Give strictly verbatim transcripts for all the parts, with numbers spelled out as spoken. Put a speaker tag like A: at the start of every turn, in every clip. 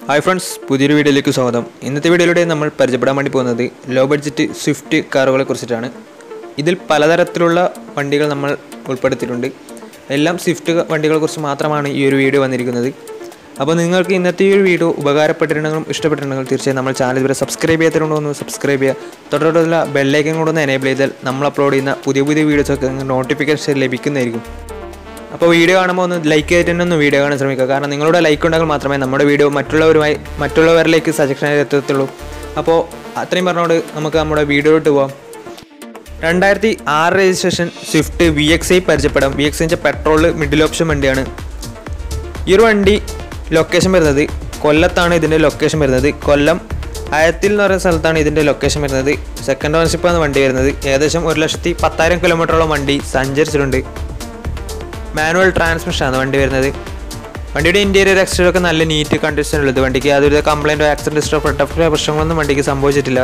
A: Hi friends, പുതിയൊരു വീഡിയോയിലേക്ക് സ്വാഗതം. ഇന്നത്തെ വീഡിയോയിലൂടെ നമ്മൾ പരിചയപ്പെടാൻ വേണ്ടി പോകുന്നത് ലോ ബഡ്ജറ്റ് സ്വിഫ്റ്റ് കാറുകളെ കുറിച്ചിട്ടാണ്. ഇതിൽ പലതരത്തിലുള്ള വണ്ടികൾ നമ്മൾ ഉൾപ്പെടുത്തിയിട്ടുണ്ട്. എല്ലാം സ്വിഫ്റ്റ് വണ്ടികളെ കുറിച്ച് മാത്രമാണ് ഈ ഒരു വീഡിയോ വന്നിരിക്കുന്നത്. അപ്പോൾ നിങ്ങൾക്ക് ഇന്നത്തെ ഈ ഒരു വീഡിയോ ഉപകാരപ്പെട്ടിട്ടുണ്ടെങ്കിലും ഇഷ്ടപ്പെട്ടിട്ടുണ്ടെങ്കിൽ തീർച്ചയായും നമ്മൾ ചാനൽ ഇതുവരെ സബ്സ്ക്രൈബ് ചെയ്യാത്തതുകൊണ്ട് ഒന്ന് സബ്സ്ക്രൈബ് ചെയ്യുക. തൊട്ടടുത്തുള്ള ബെല്ലൈക്കൻ കൂടെ ഒന്ന് എനേബിൾ ചെയ്താൽ നമ്മൾ അപ്ലോഡ് ചെയ്യുന്ന പുതിയ പുതിയ വീഡിയോസൊക്കെ നോട്ടിഫിക്കേഷൻ ലഭിക്കുന്നതായിരിക്കും. അപ്പോൾ വീഡിയോ കാണുമ്പോൾ ഒന്ന് ലൈക്ക് ചെയ്തിട്ട് തന്നെ ഒന്ന് വീഡിയോ കാണാൻ ശ്രമിക്കുക. കാരണം നിങ്ങളുടെ ലൈക്ക് ഉണ്ടെങ്കിൽ മാത്രമേ നമ്മുടെ വീഡിയോ മറ്റുള്ളവരുമായി മറ്റുള്ളവരിലേക്ക് സജഷനായി എത്തത്തുള്ളൂ. അപ്പോൾ അത്രയും പറഞ്ഞുകൊണ്ട് നമുക്ക് നമ്മുടെ വീഡിയോയിലോട്ട് പോകാം. രണ്ടായിരത്തി ആറ് registration Swift V X I പരിചയപ്പെടാം. വി എക്സ് ഐൻ്റെ പെട്രോൾ മിഡിൽ ഓപ്ഷൻ വണ്ടിയാണ്. ഈ ഒരു വണ്ടി ലൊക്കേഷൻ വരുന്നത് കൊല്ലത്താണ്. ഇതിൻ്റെ ലൊക്കേഷൻ വരുന്നത് കൊല്ലം ആയത്തിൽ എന്ന് പറയുന്ന സ്ഥലത്താണ് ഇതിൻ്റെ ലൊക്കേഷൻ വരുന്നത്. സെക്കൻഡ് ഓണർഷിപ്പാണ് വണ്ടി വരുന്നത്. ഏകദേശം ഒരു ലക്ഷത്തി പത്തായിരം കിലോമീറ്ററോളം വണ്ടി സഞ്ചരിച്ചിട്ടുണ്ട്. മാനുവൽ ട്രാൻസ്മിഷനാണ് വണ്ടി വരുന്നത്. വണ്ടിയുടെ ഇൻറ്റീരിയർ എക്സ്റ്റീരിയർ ഒക്കെ നല്ല നീറ്റ് കണ്ടീഷനുള്ളത്. വണ്ടിക്ക് യാതൊരു കംപ്ലൈൻറ്റോ ആക്സിഡൻറ്റ് ഹിസ്റ്ററോ പ്രൊട്ടക്റ്റോ പ്രശ്നങ്ങളൊന്നും വണ്ടിക്ക് സംഭവിച്ചിട്ടില്ല.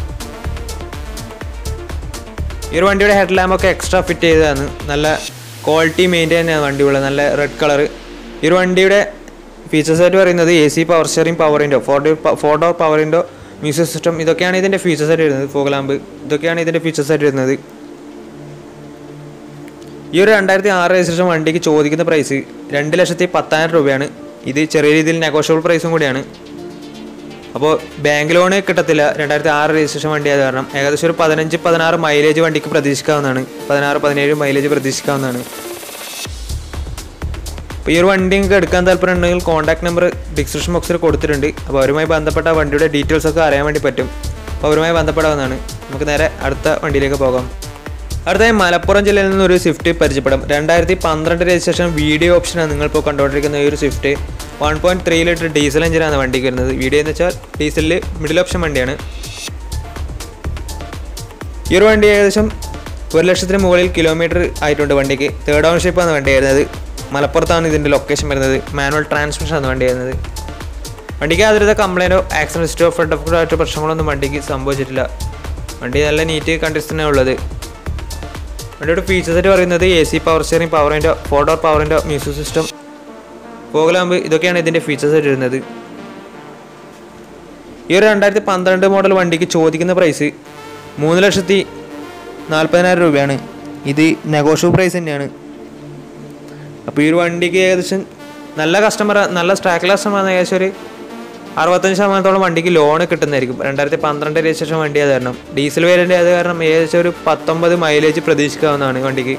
A: ഈ ഒരു വണ്ടിയുടെ ഹെഡ് ലാമ്പൊക്കെ എക്സ്ട്രാ ഫിറ്റ് ചെയ്തതാണ്. നല്ല ക്വാളിറ്റി മെയിൻറ്റെയിൻ ആണ് വണ്ടിയുള്ളത്. നല്ല റെഡ് കളർ. ഈ ഒരു വണ്ടിയുടെ ഫീച്ചേഴ്സ് ആയിട്ട് പറയുന്നത് A C power steering power window four door four door power window music system ഇതൊക്കെയാണ് ഇതിൻ്റെ ഫീച്ചേഴ്സ് ആയിട്ട് വരുന്നത്. ഫോഗ് ലാമ്പ് ഇതൊക്കെയാണ് ഇതിൻ്റെ ഫീച്ചേഴ്സ് ആയിട്ട് വരുന്നത്. ഈ ഒരു രണ്ടായിരത്തി ആറ് രജിസ്ട്രേഷൻ വണ്ടിക്ക് ചോദിക്കുന്ന പ്രൈസ് രണ്ട് ലക്ഷത്തി പത്തായിരം രൂപയാണ്. ഇത് ചെറിയ രീതിയിൽ നെഗോഷ്യബിൾ പ്രൈസും കൂടിയാണ്. അപ്പോൾ ബാങ്ക് ലോണ് കിട്ടത്തില്ല. രണ്ടായിരത്തി ആറ് രജിസ്ട്രേഷൻ വണ്ടി ആയത് കാരണം ഏകദേശം ഒരു പതിനഞ്ച് പതിനാറ് മൈലേജ് വണ്ടിക്ക് പ്രതീക്ഷിക്കാവുന്നതാണ്. പതിനാറ് പതിനേഴ് മൈലേജ് പ്രതീക്ഷിക്കാവുന്നതാണ്. അപ്പോൾ ഈ ഒരു വണ്ടി നിങ്ങൾക്ക് എടുക്കാൻ താല്പര്യം ഉണ്ടെങ്കിൽ കോൺടാക്ട് നമ്പർ ഡിസ്ക്രിപ്ഷൻ ബോക്സിൽ കൊടുത്തിട്ടുണ്ട്. അപ്പോൾ അവരുമായി ബന്ധപ്പെട്ട വണ്ടിയുടെ ഡീറ്റെയിൽസ് ഒക്കെ അറിയാൻ വേണ്ടി പറ്റും. അപ്പോൾ അവരുമായി ബന്ധപ്പെടാവുന്നതാണ്. നമുക്ക് നേരെ അടുത്ത വണ്ടിയിലേക്ക് പോകാം. അടുത്തായി മലപ്പുറം ജില്ലയിൽ നിന്നൊരു സ്വിഫ്റ്റ് പരിചയപ്പെടാം. രണ്ടായിരത്തി പന്ത്രണ്ട് രജിസ്ട്രേഷൻ വീഡിയോ ഓപ്ഷനാണ് നിങ്ങളിപ്പോൾ കണ്ടുകൊണ്ടിരിക്കുന്ന ഈ ഒരു Swift. One point three litre diesel എഞ്ചിനാണ് വണ്ടിക്ക് വരുന്നത്. വീഡിയോ എന്ന് വെച്ചാൽ ഡീസലിൽ മിഡിൽ ഓപ്ഷൻ വണ്ടിയാണ്. ഈ ഒരു വണ്ടി ഏകദേശം ഒരു ലക്ഷത്തിന് മുകളിൽ കിലോമീറ്റർ ആയിട്ടുണ്ട് വണ്ടിക്ക്. തേർഡ് ഓണർഷിപ്പാണ് വണ്ടി വരുന്നത്. മലപ്പുറത്താണ് ഇതിൻ്റെ ലൊക്കേഷൻ വരുന്നത്. മാനുവൽ ട്രാൻസ്മിഷനാണ് വണ്ടി വരുന്നത്. വണ്ടിക്ക് യാതൊരു കംപ്ലൈൻറ്റോ ആക്സിഡൻറ്റ് ഹിസ്റ്ററോ ഫ്രണ്ട് ഓഫ് ആയിട്ട് പ്രശ്നങ്ങളൊന്നും വണ്ടിക്ക് സംഭവിച്ചിട്ടില്ല. വണ്ടി നല്ല നീറ്റ് കണ്ടീഷനാണ് ഉള്ളത്. വണ്ടിയുടെ ഫീച്ചേഴ്സ് ആയിട്ട് പറയുന്നത് A C power steering power window four door power window music system fog lamp ഇതൊക്കെയാണ് ഇതിൻ്റെ ഫീച്ചേഴ്സ് ആയിട്ട് വരുന്നത്. ഈ ഒരു രണ്ടായിരത്തി പന്ത്രണ്ട് മോഡൽ വണ്ടിക്ക് ചോദിക്കുന്ന പ്രൈസ് മൂന്ന് ലക്ഷത്തി നാൽപ്പതിനായിരം രൂപയാണ്. ഇത് നെഗോഷ്യബിൾ പ്രൈസ് തന്നെയാണ്. അപ്പോൾ ഈ ഒരു വണ്ടിക്ക് ഏകദേശം നല്ല കസ്റ്റമർ നല്ല സ്ട്രാക്ക് കസ്റ്റമർ ഏകദേശം ഒരു അറുപത്തഞ്ച് ശതമാനത്തോളം വണ്ടിക്ക് ലോൺ കിട്ടുന്നതായിരിക്കും. രണ്ടായിരത്തി പന്ത്രണ്ട് രജിസ്ട്രേഷൻ വണ്ടി ആയത് കാരണം ഡീസൽ വേരിയൻ്റ് ആയത് കാരണം ഏകദേശം ഒരു പത്തൊമ്പത് മൈലേജ് പ്രതീക്ഷിക്കാവുന്നതാണ് വണ്ടിക്ക്.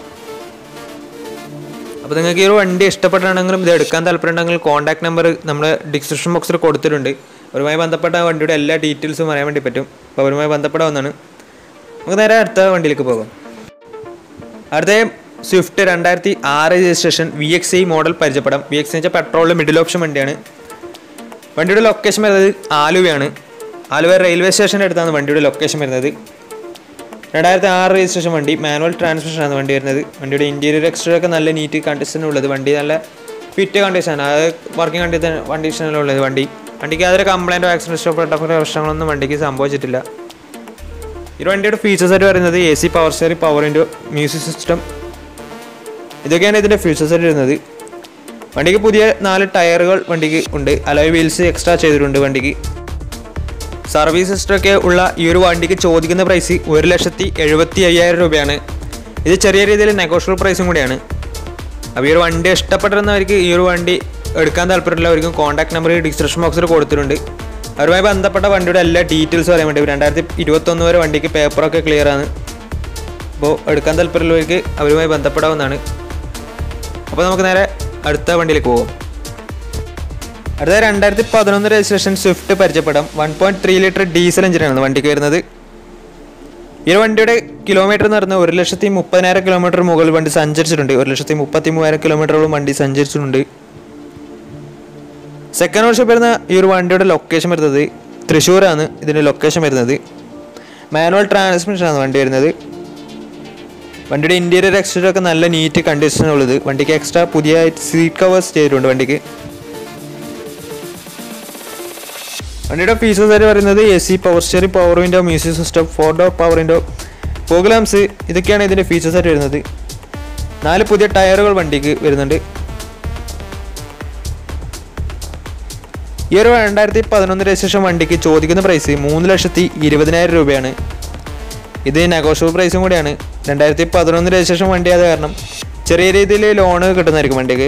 A: അപ്പോൾ നിങ്ങൾക്ക് ഈ ഒരു വണ്ടി ഇഷ്ടപ്പെട്ടിട്ടുണ്ടെങ്കിലും ഇത് എടുക്കാൻ താല്പര്യമുണ്ടെങ്കിൽ കോൺടാക്ട് നമ്പർ നമ്മൾ ഡിസ്ക്രിപ്ഷൻ ബോക്സിൽ കൊടുത്തിട്ടുണ്ട്. അവരുമായി ബന്ധപ്പെട്ട വണ്ടിയുടെ എല്ലാ ഡീറ്റെയിൽസും അറിയാൻ വേണ്ടി പറ്റും. അപ്പോൾ അവരുമായി ബന്ധപ്പെടാവുന്നതാണ്. നമുക്ക് നേരെ അടുത്ത വണ്ടിയിലേക്ക് പോകാം. അടുത്ത സ്വിഫ്റ്റ് രണ്ടായിരത്തി ആറ് registration V X I model പരിചയപ്പെടാം. വി എക്സ് ഐ വെച്ചാൽ പെട്രോളിൽ മിഡിൽ ഓപ്ഷൻ വണ്ടിയാണ്. വണ്ടിയുടെ ലൊക്കേഷൻ വരുന്നത് ആലുവയാണ്. ആലുവ റെയിൽവേ സ്റ്റേഷൻ്റെ അടുത്താണ് വണ്ടിയുടെ ലൊക്കേഷൻ വരുന്നത്. രണ്ടായിരത്തി ആറ് രജിസ്ട്രേഷൻ വണ്ടി മാനുവൽ ട്രാൻസ്മിഷനാണ് വണ്ടി വരുന്നത്. വണ്ടിയുടെ ഇൻറ്റീരിയർ എക്സ്റ്റീരിയർ ഒക്കെ നല്ല നീറ്റ് കണ്ടീഷനുള്ളത്. വണ്ടി നല്ല ഫിറ്റ് കണ്ടീഷനാണ്. അതായത് വർക്കിംഗ് കണ്ടീഷൻ കണ്ടീഷനിലുള്ളത് വണ്ടി. വണ്ടിക്ക് യാതൊരു കംപ്ലൈൻറ്റോ ആക്സിഡൻറ്റോ പ്രശ്നങ്ങളൊന്നും വണ്ടിക്ക് സംഭവിച്ചിട്ടില്ല. ഈ വണ്ടിയുടെ ഫീച്ചേഴ്സ് ആയിട്ട് പറയുന്നത് A C power steering power window music system ഇതൊക്കെയാണ് ഇതിൻ്റെ ഫീച്ചേഴ്സ് ആയിട്ട് വരുന്നത്. വണ്ടിക്ക് പുതിയ നാല് ടയറുകൾ വണ്ടിക്ക് ഉണ്ട്. അലോയ് വീൽസ് എക്സ്ട്രാ ചെയ്തിട്ടുണ്ട് വണ്ടിക്ക്. സർവീസ് ഹിസ്റ്ററൊക്കെ ഉള്ള ഈ ഒരു വണ്ടിക്ക് ചോദിക്കുന്ന പ്രൈസ് ഒരു ലക്ഷത്തി എഴുപത്തി അയ്യായിരം രൂപയാണ്. ഇത് ചെറിയ രീതിയിൽ നെഗോഷ്യബിൾ പ്രൈസും കൂടിയാണ്. അപ്പോൾ ഈ ഒരു വണ്ടി ഇഷ്ടപ്പെട്ടിരുന്നവർക്ക് ഈ ഒരു വണ്ടി എടുക്കാൻ താല്പര്യമുള്ളവർക്കും കോൺടാക്ട് നമ്പർ ഡിസ്ക്രിപ്ഷൻ ബോക്സിൽ കൊടുത്തിട്ടുണ്ട്. അവരുമായി ബന്ധപ്പെട്ട വണ്ടിയുടെ എല്ലാ ഡീറ്റെയിൽസും അറിയാൻ വേണ്ടി രണ്ടായിരത്തി ഇരുപത്തൊന്ന് വരെ വണ്ടിക്ക് പേപ്പറൊക്കെ ക്ലിയർ ആണ്. അപ്പോൾ എടുക്കാൻ താല്പര്യമുള്ളവർക്ക് അവരുമായി ബന്ധപ്പെടാവുന്നതാണ്. അപ്പോൾ നമുക്ക് നേരെ അടുത്ത വണ്ടിയിലേക്ക് പോകും. അടുത്ത രണ്ടായിരത്തി പതിനൊന്ന് രജിസ്ട്രേഷൻ സ്വിഫ്റ്റ് പരിചയപ്പെടാം. One point three litre diesel എഞ്ചിനാണ് വണ്ടിക്ക് വരുന്നത്. ഈ വണ്ടിയുടെ കിലോമീറ്റർ എന്ന് പറയുന്നത് ഒരു ലക്ഷത്തി മുപ്പതിനായിരം കിലോമീറ്റർ മുകളിൽ വണ്ടി സഞ്ചരിച്ചിട്ടുണ്ട്. ഒരു ലക്ഷത്തി മുപ്പത്തി മൂവായിരം കിലോമീറ്ററോളം വണ്ടി സഞ്ചരിച്ചിട്ടുണ്ട്. സെക്കൻഡ് ഓണർഷിപ്പ് വരുന്ന ഈ ഒരു വണ്ടിയുടെ ലൊക്കേഷൻ വരുന്നത് തൃശ്ശൂരാണ് ഇതിൻ്റെ ലൊക്കേഷൻ വരുന്നത്. മാനുവൽ ട്രാൻസ്മിഷനാണ് വണ്ടി വരുന്നത്. വണ്ടിയുടെ ഇൻറ്റീരിയർ എക്സ്റ്റീരിയർ ഒക്കെ നല്ല നീറ്റ് കണ്ടീഷനുള്ളത്. വണ്ടിക്ക് എക്സ്ട്രാ പുതിയ സീറ്റ് കവേഴ്സ് ചെയ്തിട്ടുണ്ട് വണ്ടിക്ക്. വണ്ടിയുടെ ഫീച്ചേഴ്സ് ആയിട്ട് പറയുന്നത് A C power steering power window music system four door power window fog lamps ഇതൊക്കെയാണ് ഇതിൻ്റെ ഫീച്ചേഴ്സ് ആയിട്ട് വരുന്നത്. നാല് പുതിയ ടയറുകൾ വണ്ടിക്ക് വരുന്നുണ്ട്. ഈ ഒരു രണ്ടായിരത്തി പതിനൊന്ന് രജിസ്ട്രേഷൻ വണ്ടിക്ക് ചോദിക്കുന്ന പ്രൈസ് മൂന്ന് ലക്ഷത്തി ഇരുപതിനായിരം രൂപയാണ്. ഇത് നെഗോഷ്യബിൾ പ്രൈസും കൂടിയാണ്. രണ്ടായിരത്തി പതിനൊന്ന് രജിസ്ട്രേഷൻ വണ്ടി ആയത് കാരണം ചെറിയ രീതിയിൽ ലോണ് കിട്ടുന്നതായിരിക്കും വണ്ടിക്ക്.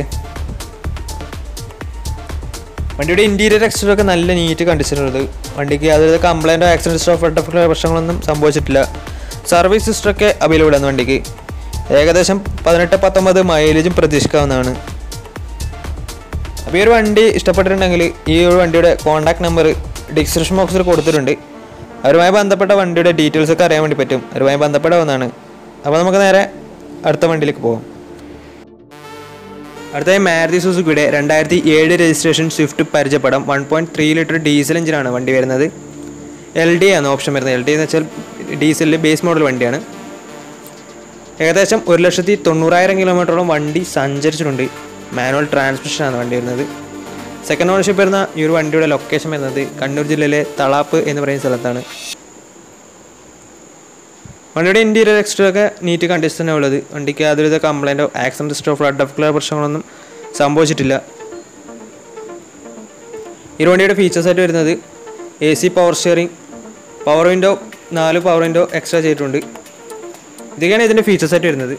A: വണ്ടിയുടെ ഇൻറ്റീരിയർ എക്സ്റ്റീരിയർ ഒക്കെ നല്ല നീറ്റ് കണ്ടീഷനുള്ളത്. വണ്ടിക്ക് യാതൊരു കംപ്ലൈൻറ്റോ ആക്സിഡൻറ്റ് സ്റ്റോ ഫെഡഫ്ലോ പ്രശ്നങ്ങളൊന്നും സംഭവിച്ചിട്ടില്ല. സർവീസ് സിസ്റ്റമൊക്കെ അവൈലബിൾ ആണ് വണ്ടിക്ക്. ഏകദേശം പതിനെട്ട് പത്തൊമ്പത് മൈലേജും പ്രതീക്ഷിക്കാവുന്നതാണ്. അപ്പോൾ ഈ ഒരു വണ്ടി ഇഷ്ടപ്പെട്ടിട്ടുണ്ടെങ്കിൽ ഈ ഒരു വണ്ടിയുടെ കോൺടാക്ട് നമ്പർ ഡിസ്ക്രിപ്ഷൻ ബോക്സിൽ കൊടുത്തിട്ടുണ്ട്. അവരുമായി ബന്ധപ്പെട്ട വണ്ടിയുടെ ഡീറ്റെയിൽസ് ഒക്കെ അറിയാൻ വേണ്ടി പറ്റും. അവരുമായി ബന്ധപ്പെടാവുന്നതാണ്. അപ്പോൾ നമുക്ക് നേരെ അടുത്ത വണ്ടിയിലേക്ക് പോകാം. അടുത്തായി മാരുതി സുസുക്കിയുടെ രണ്ടായിരത്തി ഏഴ് രജിസ്ട്രേഷൻ സ്വിഫ്റ്റ് പരിചയപ്പെടാം. One point three litre diesel എഞ്ചിനാണ് വണ്ടി വരുന്നത്. എൽ ഡി ആണ് ഓപ്ഷൻ വരുന്നത്. എൽ ഡി എന്ന് വെച്ചാൽ ഡീസലിൽ ബേസ് മോഡൽ വണ്ടിയാണ്. ഏകദേശം ഒരു ലക്ഷത്തി തൊണ്ണൂറായിരം കിലോമീറ്ററോളം വണ്ടി സഞ്ചരിച്ചിട്ടുണ്ട്. മാനുവൽ ട്രാൻസ്മിഷനാണ് വണ്ടി വരുന്നത്. സെക്കൻഡ് ഓണർഷിപ്പ് വരുന്ന ഈ ഒരു വണ്ടിയുടെ ലൊക്കേഷൻ വരുന്നത് കണ്ണൂർ ജില്ലയിലെ തളാപ്പ് എന്ന് പറയുന്ന സ്ഥലത്താണ്. വണ്ടിയുടെ ഇൻറ്റീരിയർ എക്സ്റ്റീരിയർ ഒക്കെ നീറ്റ് കണ്ടീഷൻ തന്നെ ഉള്ളത്. വണ്ടിക്ക് യാതൊരുവിധ കംപ്ലൈൻറ്റോ ആക്സിഡൻറ്റ് സ്റ്റോ ഫ്ലഡ് ഓഫ് ക്ലിയർ പ്രശ്നങ്ങളൊന്നും സംഭവിച്ചിട്ടില്ല. ഈ വണ്ടിയുടെ ഫീച്ചേഴ്സായിട്ട് വരുന്നത് A C power steering, power window, നാല് പവർ വിൻഡോ എക്സ്ട്രാ ചെയ്തിട്ടുണ്ട്. ഇതൊക്കെയാണ് ഇതിൻ്റെ ഫീച്ചേഴ്സായിട്ട് വരുന്നത്.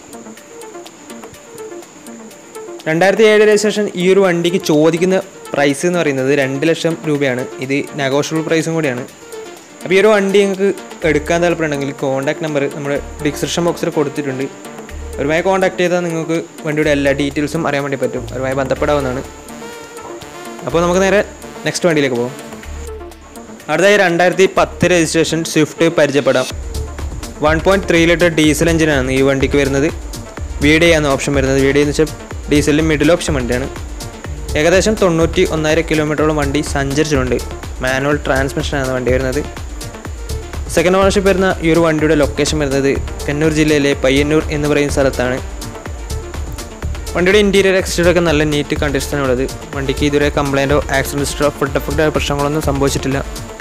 A: രണ്ടായിരത്തി ഏഴ് രജിസ്ട്രേഷൻ ഈ ഒരു വണ്ടിക്ക് ചോദിക്കുന്ന പ്രൈസ് എന്ന് പറയുന്നത് രണ്ട് ലക്ഷം രൂപയാണ്. ഇത് നെഗോഷ്യബിൾ പ്രൈസും കൂടിയാണ്. അപ്പോൾ ഈ ഒരു വണ്ടി നിങ്ങൾക്ക് എടുക്കാൻ താല്പര്യമുണ്ടെങ്കിൽ കോൺടാക്ട് നമ്പർ നമ്മുടെ ഡിസ്ക്രിപ്ഷൻ ബോക്സിൽ കൊടുത്തിട്ടുണ്ട്. അവരുമായി കോൺടാക്ട് ചെയ്താൽ നിങ്ങൾക്ക് വണ്ടിയുടെ എല്ലാ ഡീറ്റെയിൽസും അറിയാൻ വേണ്ടി പറ്റും. അവരുമായി ബന്ധപ്പെടാവുന്നതാണ്. അപ്പോൾ നമുക്ക് നേരെ നെക്സ്റ്റ് വണ്ടിയിലേക്ക് പോകാം. അടുത്തായി രണ്ടായിരത്തി പത്ത് രജിസ്ട്രേഷൻ സ്വിഫ്റ്റ് പരിചയപ്പെടാം. One point three litre diesel എഞ്ചിനാണ് ഈ വണ്ടിക്ക് വരുന്നത്. വി ഡി ആണ് ഓപ്ഷൻ വരുന്നത്. വി ഡി എന്ന് വെച്ചാൽ ഡീസലിൻ്റെ മിഡിൽ ഓപ്ഷൻ വണ്ടിയാണ്. ഏകദേശം തൊണ്ണൂറ്റി ഒന്നായിരം കിലോമീറ്ററോളം വണ്ടി സഞ്ചരിച്ചിട്ടുണ്ട്. മാനുവൽ ട്രാൻസ്മിഷനാണ് വണ്ടി വരുന്നത്. സെക്കൻഡ് ഓണർഷിപ്പ് വരുന്ന ഈ ഒരു വണ്ടിയുടെ ലൊക്കേഷൻ വരുന്നത് കണ്ണൂർ ജില്ലയിലെ പയ്യന്നൂർ എന്ന് പറയുന്ന സ്ഥലത്താണ്. വണ്ടിയുടെ ഇൻറ്റീരിയർ എക്സ്റ്റീരിയർ ഒക്കെ നല്ല നീറ്റ് കണ്ടീഷനാണുള്ളത്. വണ്ടിക്ക് ഇതുവരെ കംപ്ലൈൻറ്റോ ആക്സിഡൻറ്റ് സ്റ്റോ ഫുഡ് എഫക്റ്റോ പ്രശ്നങ്ങളൊന്നും സംഭവിച്ചിട്ടില്ല.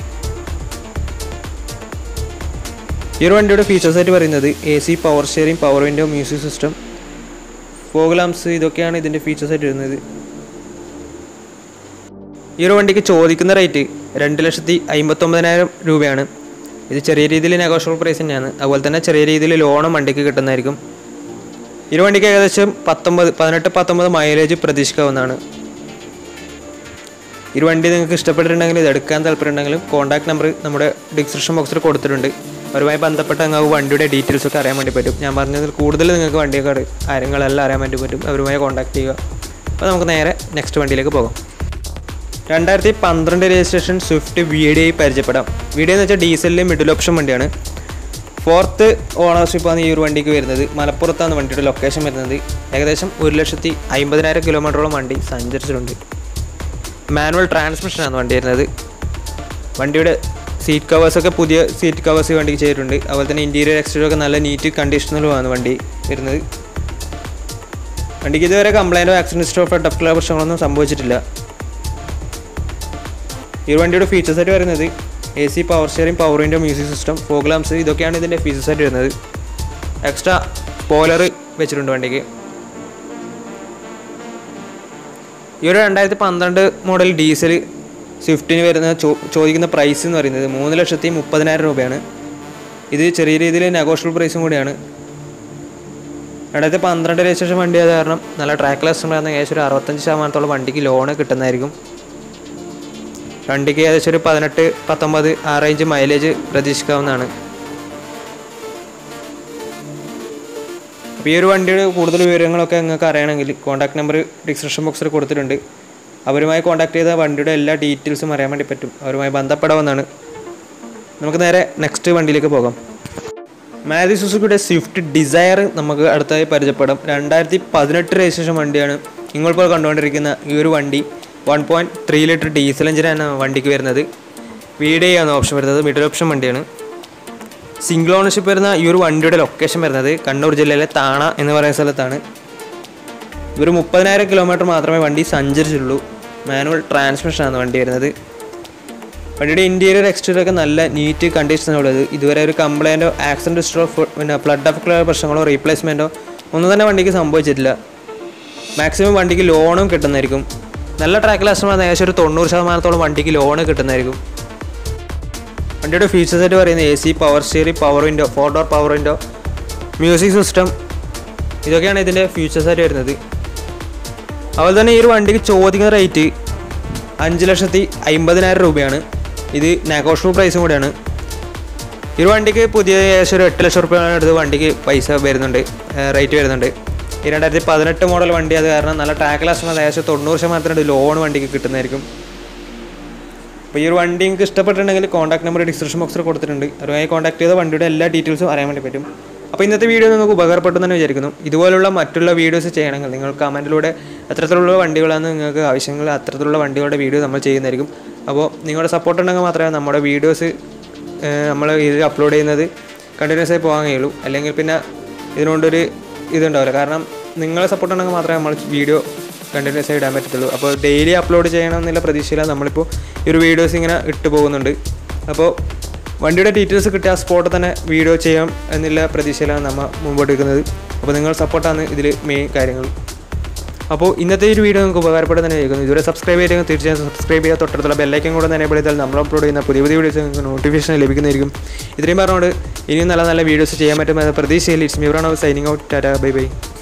A: ഈ ഒരു വണ്ടിയുടെ ഫീച്ചേഴ്സായിട്ട് പറയുന്നത് A C power steering, power window, music system, fog lamps, ഇതൊക്കെയാണ് ഇതിൻ്റെ ഫീച്ചേഴ്സായിട്ട് വരുന്നത്. ഈ ഒരു വണ്ടിക്ക് ചോദിക്കുന്ന റേറ്റ് രണ്ട് ലക്ഷത്തി അമ്പത്തൊമ്പതിനായിരം രൂപയാണ്. ഇത് ചെറിയ രീതിയിൽ നെഗോഷ്യബിൾ പ്രൈസ് തന്നെയാണ്. അതുപോലെ തന്നെ ചെറിയ രീതിയിൽ ലോണും വണ്ടിക്ക് കിട്ടുന്നതായിരിക്കും. ഈ ഒരു വണ്ടിക്ക് ഏകദേശം പത്തൊമ്പത് പതിനെട്ട് പത്തൊമ്പത് മൈലേജ് പ്രതീക്ഷിക്കാവുന്നതാണ്. ഈ ഒരു വണ്ടി നിങ്ങൾക്ക് ഇഷ്ടപ്പെട്ടിട്ടുണ്ടെങ്കിൽ ഇത് എടുക്കാൻ താല്പര്യമുണ്ടെങ്കിലും കോൺടാക്ട് നമ്പർ നമ്മുടെ ഡിസ്ക്രിപ്ഷൻ ബോക്സിൽ കൊടുത്തിട്ടുണ്ട്. അവരുമായി ബന്ധപ്പെട്ട നിങ്ങൾക്ക് വണ്ടിയുടെ ഡീറ്റെയിൽസ് ഒക്കെ അറിയാൻ വേണ്ടി പറ്റും. ഞാൻ പറഞ്ഞതിൽ കൂടുതൽ നിങ്ങൾക്ക് വണ്ടിയൊക്കെ കാര്യങ്ങളെല്ലാം അറിയാൻ വേണ്ടി പറ്റും. അവരുമായി കോൺടാക്ട് ചെയ്യുക. അപ്പോൾ നമുക്ക് നേരെ നെക്സ്റ്റ് വണ്ടിയിലേക്ക് പോകാം. രണ്ടായിരത്തി പന്ത്രണ്ട് registration Swift V D I പരിചയപ്പെടാം. വി ഡി എന്ന് വെച്ചാൽ ഡീസലിലെ മിഡിൽ ഓപ്ഷൻ വണ്ടിയാണ്. ഫോർത്ത് ഓണർഷിപ്പാണ് ഈ ഒരു വണ്ടിക്ക് വരുന്നത്. മലപ്പുറത്താണ് വണ്ടിയുടെ ലൊക്കേഷൻ വരുന്നത്. ഏകദേശം ഒരു ലക്ഷത്തി അമ്പതിനായിരം കിലോമീറ്ററോളം വണ്ടി സഞ്ചരിച്ചിട്ടുണ്ട്. മാനുവൽ ട്രാൻസ്മിഷനാണ് വണ്ടി വരുന്നത്. വണ്ടിയുടെ സീറ്റ് കവേഴ്സൊക്കെ പുതിയ സീറ്റ് കവേഴ്സ് ഈ വണ്ടിക്ക് ചെയ്തിട്ടുണ്ട്. അതുപോലെ തന്നെ ഇൻറ്റീരിയർ എക്സ്റ്റീരിയർ ഒക്കെ നല്ല നീറ്റ് കണ്ടീഷനിലുമാണ് വണ്ടി വരുന്നത്. വണ്ടിക്ക് ഇതുവരെ കംപ്ലൈൻറ്റോ ആക്സിഡൻറ്റ് സ്റ്റോ ഫെഡ് ഓഫ് ക്ലിയർ പ്രശ്നങ്ങളൊന്നും സംഭവിച്ചിട്ടില്ല. ഈ വണ്ടിയുടെ ഫീച്ചേഴ്സായിട്ട് വരുന്നത് A C power steering, power window, music system, fog lamps, ഇതൊക്കെയാണ് ഇതിൻ്റെ ഫീച്ചേഴ്സായിട്ട് വരുന്നത്. എക്സ്ട്രാ സ്പോയിലർ വെച്ചിട്ടുണ്ട് വണ്ടിക്ക്. ഈ ഒരു രണ്ടായിരത്തി പന്ത്രണ്ട് മോഡൽ ഡീസൽ സ്വിഫ്റ്റിന് വരുന്ന ചോ ചോദിക്കുന്ന പ്രൈസ് എന്ന് പറയുന്നത് മൂന്ന് ലക്ഷത്തി മുപ്പതിനായിരം രൂപയാണ്. ഇത് ചെറിയ രീതിയിൽ നെഗോഷ്യബിൾ പ്രൈസും കൂടിയാണ്. രണ്ടായിരത്തി പന്ത്രണ്ട് രജിസ്ട്രേഷൻ വണ്ടി ആയത് കാരണം നല്ല ട്രാക്ക് ലെസ്റ്റർ ആയിരുന്ന ഏകദേശം ഒരു അറുപത്തഞ്ച് ശതമാനത്തോളം വണ്ടിക്ക് ലോണ് കിട്ടുന്നതായിരിക്കും. വണ്ടിക്ക് ഏകദേശം ഒരു പതിനെട്ട് പത്തൊമ്പത് ആ റേഞ്ച് മൈലേജ് പ്രതീക്ഷിക്കാവുന്നതാണ്. അപ്പോൾ ഈ ഒരു വണ്ടിയുടെ കൂടുതൽ വിവരങ്ങളൊക്കെ നിങ്ങൾക്ക് അറിയണമെങ്കിൽ കോൺടാക്ട് നമ്പർ ഡിസ്ക്രിപ്ഷൻ ബോക്സിൽ കൊടുത്തിട്ടുണ്ട്. അവരുമായി കോൺടാക്ട് ചെയ്താൽ വണ്ടിയുടെ എല്ലാ ഡീറ്റെയിൽസും അറിയാൻ വേണ്ടി പറ്റും. അവരുമായി ബന്ധപ്പെടാവുന്നതാണ്. നമുക്ക് നേരെ നെക്സ്റ്റ് വണ്ടിയിലേക്ക് പോകാം. മാരുതി സുസുക്കിയുടെ സ്വിഫ്റ്റ് ഡിസയർ നമുക്ക് അടുത്തായി പരിചയപ്പെടാം. രണ്ടായിരത്തി പതിനെട്ട് രജിസ്ട്രേഷൻ വണ്ടിയാണ്. നിങ്ങളിപ്പോൾ കണ്ടുകൊണ്ടിരിക്കുന്ന ഈ ഒരു വണ്ടി one point three litre diesel എഞ്ചിനാണ് വണ്ടിക്ക് വരുന്നത്. വി ഡി ഐ ആണ് ഓപ്ഷൻ വരുന്നത്. മിഡിൽ ഓപ്ഷൻ വണ്ടിയാണ്. സിംഗിൾ ഓണർഷിപ്പ് വരുന്ന ഈ ഒരു വണ്ടിയുടെ ലൊക്കേഷൻ വരുന്നത് കണ്ണൂർ ജില്ലയിലെ താണ എന്ന് പറയുന്ന സ്ഥലത്താണ്. ഒരു മുപ്പതിനായിരം കിലോമീറ്റർ മാത്രമേ വണ്ടി സഞ്ചരിച്ചുള്ളൂ. മാനുവൽ ട്രാൻസ്മിഷനാണ് വണ്ടി വരുന്നത്. വണ്ടിയുടെ ഇൻറ്റീരിയർ എക്സ്റ്റീരിയർ ഒക്കെ നല്ല നീറ്റ് കണ്ടീഷനുള്ളത്. ഇതുവരെ ഒരു കംപ്ലൈൻറ്റോ ആക്സിഡൻറ്റ് സ്റ്റോ പിന്നെ ഫ്ലഡ് ഓഫ് ക്ലിയർ പ്രശ്നങ്ങളോ റീപ്ലേസ്മെൻറ്റോ ഒന്നും തന്നെ വണ്ടിക്ക് സംഭവിച്ചിട്ടില്ല. മാക്സിമം വണ്ടിക്ക് ലോണും കിട്ടുന്നതായിരിക്കും. നല്ല ട്രാക്ക് ലാസ്റ്റമാണ്. ഏകദേശം ഒരു തൊണ്ണൂറ് ശതമാനത്തോളം വണ്ടിക്ക് ലോണ് കിട്ടുന്നതായിരിക്കും. വണ്ടിയുടെ ഫീച്ചേഴ്സ് ആയിട്ട് പറയുന്നത് A C, power steering, power window, four door power window, music system, ഇതൊക്കെയാണ് ഇതിൻ്റെ ഫീച്ചേഴ്സ് ആയിട്ട് വരുന്നത്. അതുപോലെ തന്നെ ഈ ഒരു വണ്ടിക്ക് ചോദിക്കുന്ന റേറ്റ് അഞ്ച് ലക്ഷത്തി അമ്പതിനായിരം രൂപയാണ്. ഇത് നെഗോഷ്യബിൾ പ്രൈസും കൂടിയാണ്. ഈ ഒരു വണ്ടിക്ക് പുതിയ ഏകദേശം ഒരു എട്ട് ലക്ഷം റുപ്യാണ് എടുത്ത് വണ്ടിക്ക് പൈസ വരുന്നുണ്ട്, റേറ്റ് വരുന്നുണ്ട്. ഈ രണ്ടായിരത്തി പതിനെട്ട് മോഡൽ വണ്ടി അത് കാരണം നല്ല ട്രാക്ക് ലാസ്റ്റ് ഏകദേശം തൊണ്ണൂറ് ശതമാനത്തിനടുത്ത് ലോൺ വണ്ടിക്ക് കിട്ടുന്നതായിരിക്കും. അപ്പോൾ ഈ ഒരു വണ്ടി നിങ്ങൾക്ക് ഇഷ്ടപ്പെട്ടിട്ടുണ്ടെങ്കിൽ കോൺടാക്ട് നമ്പർ ഡിസ്ക്രിപ്ഷൻ ബോക്സിൽ കൊടുത്തിട്ടുണ്ട്. അതുമായി കോൺടാക്ട് ചെയ്ത വണ്ടിയുടെ എല്ലാ ഡീറ്റെയിൽസും അറിയാൻ വേണ്ടി പറ്റും. അപ്പോൾ ഇന്നത്തെ വീഡിയോ നിങ്ങൾക്ക് ഉപകാരപ്പെട്ടു തന്നെ വിചാരിക്കുന്നു. ഇതുപോലുള്ള മറ്റുള്ള വീഡിയോസ് ചെയ്യണമെങ്കിൽ നിങ്ങൾ കമൻറ്റിലൂടെ എത്രത്തിലുള്ള വണ്ടികളാണ് നിങ്ങൾക്ക് ആവശ്യങ്ങൾ, അത്തരത്തിലുള്ള വണ്ടികളുടെ വീഡിയോ നമ്മൾ ചെയ്യുന്നതായിരിക്കും. അപ്പോൾ നിങ്ങളുടെ സപ്പോർട്ട് ഉണ്ടെങ്കിൽ മാത്രമേ നമ്മുടെ വീഡിയോസ് നമ്മൾ ഇത് അപ്ലോഡ് ചെയ്യുന്നത് കണ്ടിന്യൂസ് ആയി പോകാൻ കഴിയുള്ളൂ. അല്ലെങ്കിൽ പിന്നെ ഇതിനോണ്ടൊരു ഇതുണ്ടാവില്ല. കാരണം നിങ്ങളെ സപ്പോർട്ട് ഉണ്ടെങ്കിൽ മാത്രമേ നമ്മൾ വീഡിയോ കണ്ടിന്യൂസ് ആയി ഇടാൻ പറ്റത്തുള്ളൂ. അപ്പോൾ ഡെയിലി അപ്ലോഡ് ചെയ്യണം എന്നുള്ള പ്രതീക്ഷയിലാണ് നമ്മളിപ്പോൾ ഈ ഒരു വീഡിയോസ് ഇങ്ങനെ ഇട്ട് പോകുന്നുണ്ട്. അപ്പോൾ വണ്ടിയുടെ ഡീറ്റെയിൽസ് കിട്ടിയ ആ സ്പോട്ടിൽ തന്നെ വീഡിയോ ചെയ്യാം എന്നുള്ള പ്രതീക്ഷയിലാണ് നമ്മൾ മുമ്പോട്ട് വെക്കുന്നത്. അപ്പോൾ നിങ്ങൾ സപ്പോർട്ടാണ് ഇതിൽ മെയിൻ കാര്യങ്ങൾ. അപ്പോൾ ഇന്നത്തെ ഒരു വീഡിയോ നിങ്ങൾക്ക് ഉപകാരപ്പെടുന്ന തന്നെ ചെയ്യുന്നു. ഇതുവരെ സബ്സ്ക്രൈബ് ചെയ്തെങ്കിൽ തീർച്ചയായും സബ്സ്ക്രൈബ് ചെയ്യുക. തൊട്ടടുത്തുള്ള ബെല്ലൈക്കൻ കൂടെ തന്നെ എനേബിൾ ചെയ്താൽ നമ്മൾ അപ്ലോഡ് ചെയ്യുന്ന പുതിയ പുതിയ വീഡിയോസ് നിങ്ങൾക്ക് നോട്ടിഫിക്കേഷൻ ലഭിക്കുന്നതായിരിക്കും. ഇത്രയും പറഞ്ഞുകൊണ്ട് ഇനിയും നല്ല നല്ല വീഡിയോസ് ചെയ്യാൻ പറ്റുമെന്ന പ്രതീക്ഷയിൽ it's me Pranav signing out. Tata, bye by.